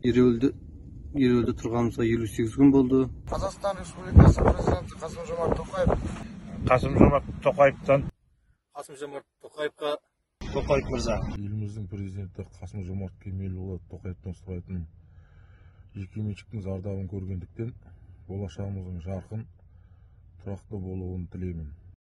Ереуілде тұрғанымызға 58 күн болды. Қазақстан Республикасы президенті Қасым-Жомарт Тоқаевтан Қасым-Жомарт Тоқаевқа Тоқаев мырза. Еліміздің президенті Қасым-Жомарт Кемелұлы Тоқаевтан сұрайтын жекеменшіктің зардабын көргендіктен болашағымыздың жарқын, тұрақты болуын тілеймін.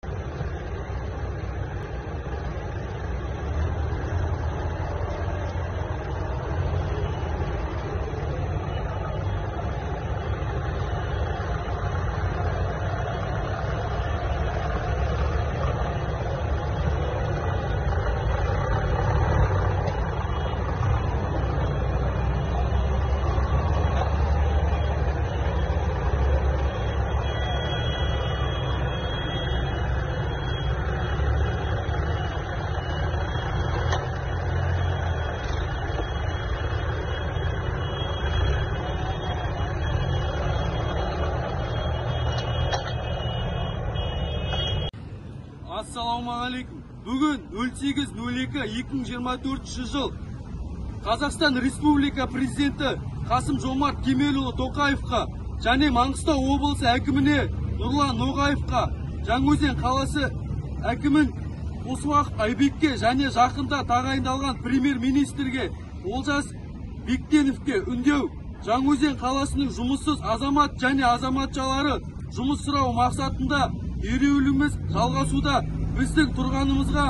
Ассалаумағалейкум. Бүгін 08.02.2024 жыл Қазақстан Республика президенті Қасым-Жомарт Кемелұлы Тоқаевқа және Маңғыстау облысы әкіміне Нұрлан Ноғаевқа, Жаңаөзен қаласы әкімін Қосуақов Айбекке және жақында тағайындалған премьер-министрге Олжас Бектеновке үндеу, Жаңаөзен қаласының жұмыссыз азамат және азаматшалары жұмыс сұрау мақсатында ереуіліміз жалғасуда. Біздің тұрғанымызға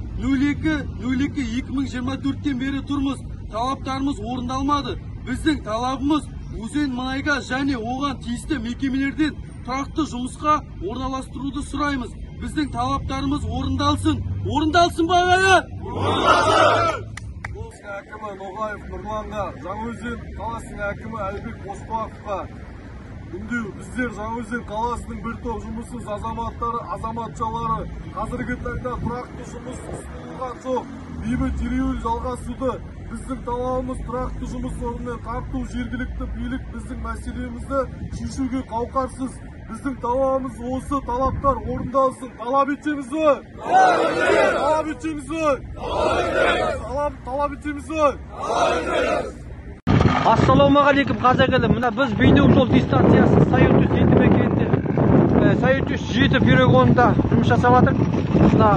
02.02.2024-тен бері тұрмыз. Талаптарымыз орындалмады. Біздің талабымыз Өзен мұнайгаз және оған тиісті мекемелерден тұрақты жұмысқа орналастыруды сұраймыз. Біздің талаптарымыз орындалсын. Орындалсын ба? Орындалсын! Облыс әкімі Ноғаев Нұрланға, Жаңаөзен қаласының әкімі Айбек Оспақовқа үндеу. Біздер Жаңаөзен қаласының бір топ жұмыссыз азаматшалары қазіргі таңда тұрақты жұмыс ұсынылған соң бейбіт ереуіл жалғасуда. Біздің талабымыз тұрақты жұмыс орнымен қамту. Жергілікті билік біздің мәселемізді шешуге қауқарсыз. Біздің талабымыз осы, талаптар орындалсын. Талап етеміз бе? Талап етеміз бе? Талап етеміз бе? Ассалаумағалейкум қазақ елі. Мына біз бейнеу жол дистанциясы Сайөтүс елді мекенінде Сайөтүс 7 перегонында жұмыс жасап жатыр. Мына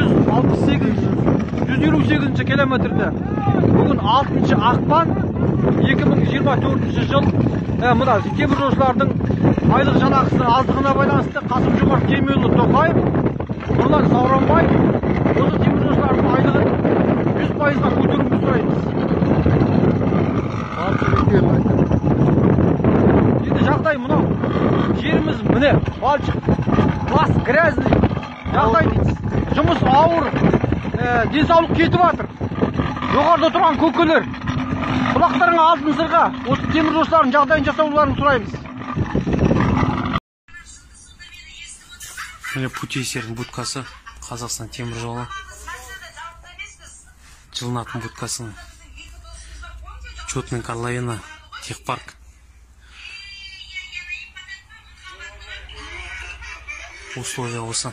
158 километрде. Бүгін 6 ақпан 2024 жыл. Мына теміржолшылардың айлық жалақысы аздығына байланысты Қасым-Жомарт Кемелұлы Тоқаев, Нұрлан Сауранбай осы теміржолшылардың айлығын 100%-ға көтеруді сұраймыз. Енді жағдай мынау. Жеріміз міне балшық, бас грязный жағдай дейсіз. Жұмыс ауыр, денсаулық кетіп жатыр. Жоғарыда тұрған көкелер, құлақтарыңа алтын сырға осы теміржолшылардың жағдайын жасауларын сұраймыз. Міне путейсердің будкасы, Қазақстан темір жолы. Жылынатын будкасының Чотный Карлайына техпарк. Условия осы.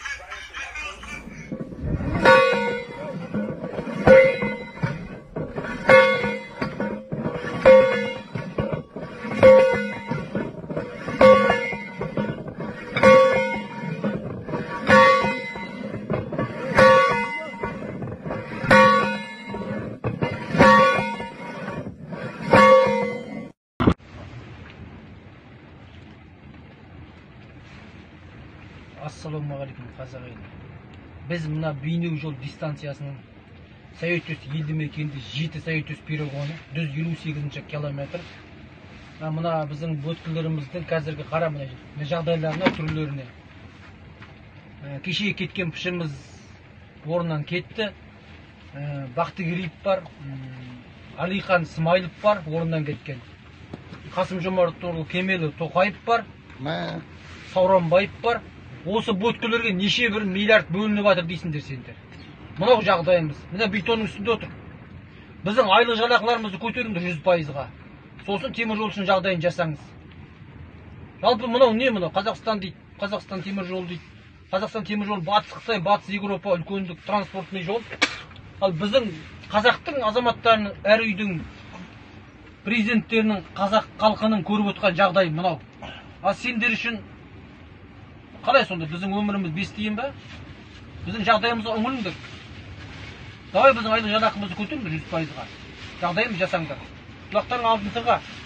Ассалаумағалейкум қазақ елі. Біз мына бейнеу жол дистанциясының Сайөтүс елді мекенінде 7 Сайөтүс перегоны 158 километр. Мына біздің өткілдеріміздің қазіргі қара жағдайларына, түрлеріне. Кеше кеткен пішіміз орнынан кетті. Бақтыгереев бар, Алихан Смайлов бар, орнынан кеткен. Қасым-Жомарт Кемелұлы Тоқаев бар, Сауранбаев бар. Осы өткілерге неше бір миллиард бөлініп жатыр дейсіңдер сендер. Мынау жағдайымыз. Мына бетонның үстінде отыр. Біздің айлық жалақыларымызды көтеріңдер 100%-ға. Сосын теміржолшының жағдайын жасаңыз. Жалпы мынау не мынау? Қазақстан дейді, Қазақстан теміржол дейді. Қазақстан теміржол батыс Қытай, батыс Европа үлкендік транспортный жол. Ал біздің қазақтың азаматтарының әр үйдің президенттерінің қазақ халқының көріп отқан жағдайы мынау. А сендер үшін қалай сонда біздің өміріміз бес тиын ба? Біздің жағдайымызға үңіліңдер. Давай біздің айлық жалақымызды көтеріңдер 100%-ға. Жағдайымыз жасаңдар. Құлақтарың алдын сырға.